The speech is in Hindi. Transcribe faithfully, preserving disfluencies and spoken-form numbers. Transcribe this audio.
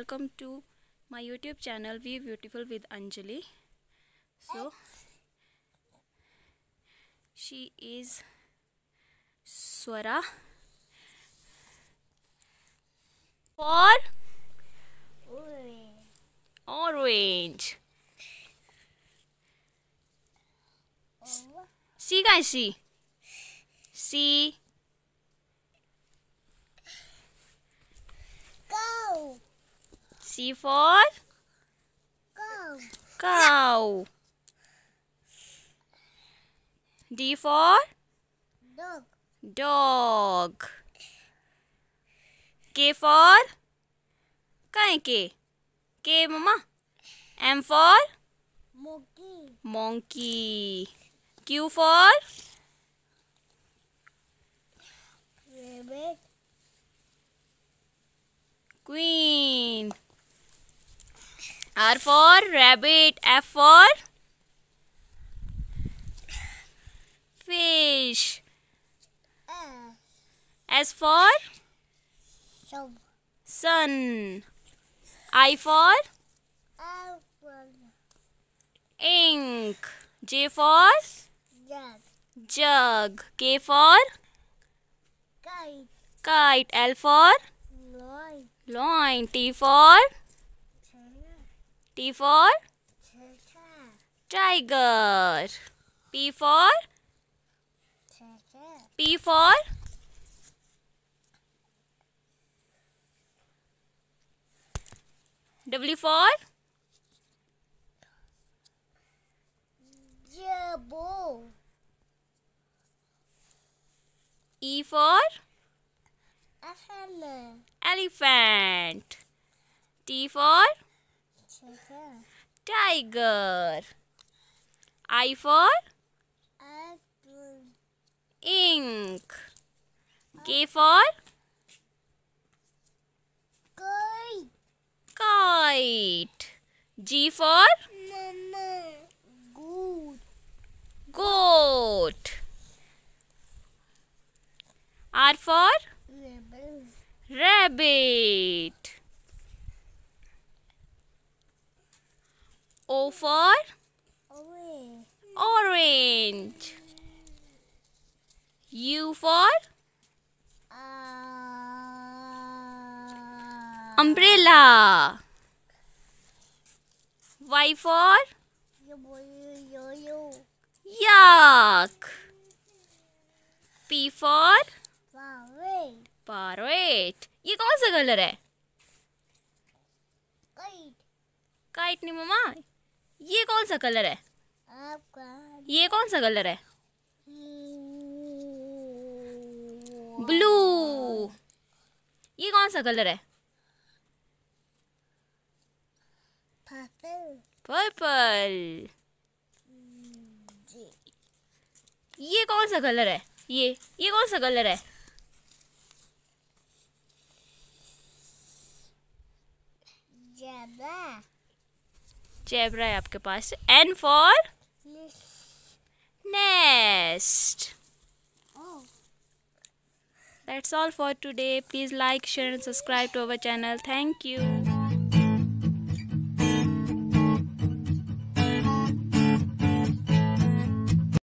welcome to my YouTube channel Be Beautiful with Anjali. So she is Swara for orange. C guys, C. C. Cow. C for Cow. cow. D for Dog. dog. K for काय K? K mama. M for Monkey. monkey. Q for Rabbit. queen. R for rabbit. F for fish. S. S for So. sun. I for Apple. ink. J for Jug. jug. K for Kite. kite. L for Lion. loin. T for T for tiger. P for P for W for Jabbo. E for Elephant. elephant. T for tiger. I for Apple. ink. K for Kite. kite. G for Mama. Good. goat. R for Rebel. rabbit. O for Away. orange. U for Uh, umbrella. Y for yo, yo, yo. yak. P for Parrot. parrot. ये कौन सा कलर है? Kite. काइट नहीं मम्मा, ये कौन सा कलर है? Apple. ये कौन सा कलर है? ब्लू. ये कौन सा कलर है? Purple. पर्पल. ये कौन सा कलर है? ये ये कौन सा कलर है? Zebra. जेब्रा है आपके पास. N for nest. Oh. That's all for today. Please like, share and subscribe to our channel. Thank you.